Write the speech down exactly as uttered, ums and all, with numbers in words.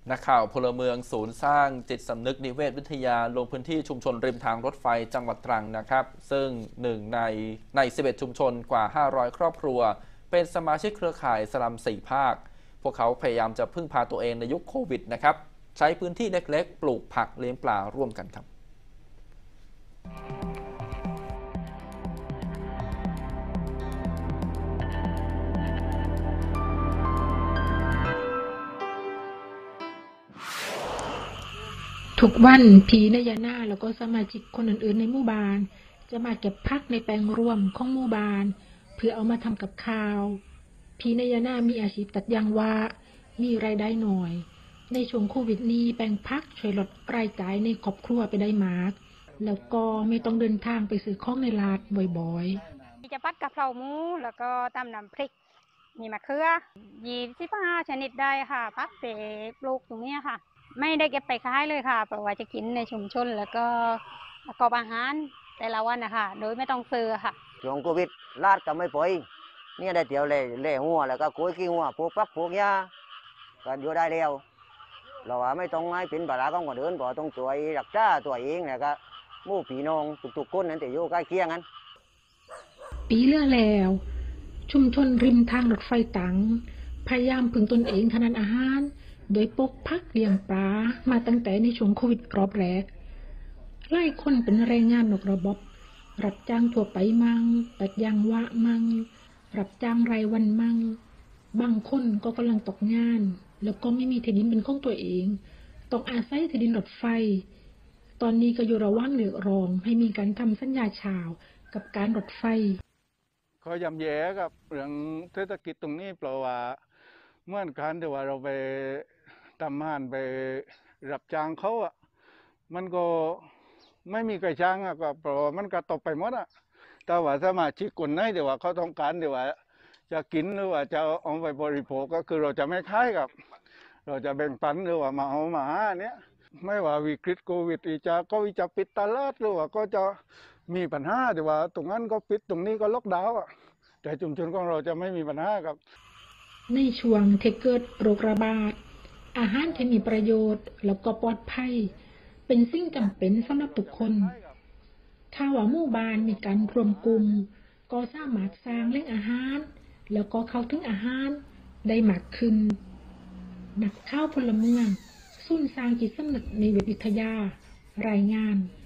นักข่าวพลเมืองศูนย์สร้างจิตสำนึกนิเวศวิทยาลงพื้นที่ชุมชนริมทางรถไฟจังหวัดตรังนะครับซึ่งหนึ่งในในสิบเอ็ดชุมชนกว่าห้าร้อยครอบครัวเป็นสมาชิกเครือข่ายสลัมสี่ภาคพวกเขาพยายามจะพึ่งพาตัวเองในยุคโควิดนะครับใช้พื้นที่เล็กๆปลูกผักเลี้ยงปลาร่วมกันครับทุกวันผีนายานาแล้วก็สมาชิกคนอื่นๆในหมู่บ้านจะมาเก็บผักในแปลงรวมของหมู่บ้านเพื่อเอามาทำกับข้าวผีนายานามีอาชีพตัดยางว่ามีรายได้หน่อยในช่วงโควิดนี้แปลงผักช่วยลดรายจ่ายในครอบครัวไปได้มากแล้วก็ไม่ต้องเดินทางไปซื้อของในร้านบ่อยๆจะผัดกะเพราหมูแล้วก็ตำน้ำพริกมีมะเขือยี่สิบห้าชนิดได้ค่ะผักเสกปลูกตรงนี้ค่ะไม่ได้เก็บไปขายเลยค่ะเพราะว่าจะกินในชุมชนแล้วก็ประกอบอาหารแต่ละวันนะคะโดยไม่ต้องซื้อค่ะช่วงโควิดลาดก็ไม่ปล่อยเนี่ยได้เดี๋ยวเลยเล่หัวแล้วก็คุยขี้หัวพวกปักพวกยาก็อยู่ได้แล้วเราว่าไม่ต้องให้เป็นภาระของคนอื่นเพราะต้องช่วยรักษาตัวเองแล้วก็หมู่พี่น้องทุกๆคนนั่นแต่อยู่ใกล้เคียงกันปีเลื่อแล้วชุมชนริมทางรถไฟตังพยายามพึ่งตนเองทางด้านอาหารโดยปลูกผักเลี้ยงปลามาตั้งแต่ในช่วงโควิดรอบแรกหลายคนเป็นแรงงานนอกระบบรับจ้างทั่วไปมั่งตัดยางวะมั่งรับจ้างรายวันมั่งบางคนก็กำลังตกงานแล้วก็ไม่มีที่ดินเป็นของตัวเองต้องอาศัยที่ดินรถไฟตอนนี้ก็อยู่ระหว่างเรียกร้องให้มีการทำสัญญาเช่ากับการรถไฟเขายำแย่กับเรื่องเศรษฐกิจตรงนี้เพราะว่าเมื่อการที่ว่าเราไปทำงานไปรับจ้างเขาอ่ะมันก็ไม่มีใครจ้างอ่ะก็เพราะมันกระตกไปหมดอ่ะแต่ว่าสมาชิกคนไหนที่ว่าเขาต้องการที่ว่าจะกินหรือว่าจะเอาไปบริโภคก็คือเราจะไม่ขายกับเราจะแบ่งปันหรือว่ามาเอามาเนี้ยไม่ว่าวิกฤตโควิดอีจะก็จะปิดตลาดหรือว่าก็จะมีปัญหาที่ว่าตรงนั้นก็ปิดตรงนี้ก็ล็อกดาวน์อ่ะแต่ชุมชนของเราจะไม่มีปัญหาครับในช่วงที่เกิดโรคระบาดอาหารที่มีประโยชน์แล้วก็ปลอดภัยเป็นสิ่งจำเป็นสำหรับทุกคนถ้าว่าหมู่บ้านมีการรวมกลุ่มก็สามารถสร้างแหล่งอาหารแล้วก็เข้าถึงอาหารได้มากขึ้นนักข่าวพลเมืองศูนย์สร้างจิตสำนึกในวิทยารายงาน